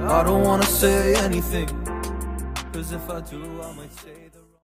I don't wanna say anything, 'cause if I do, I might say the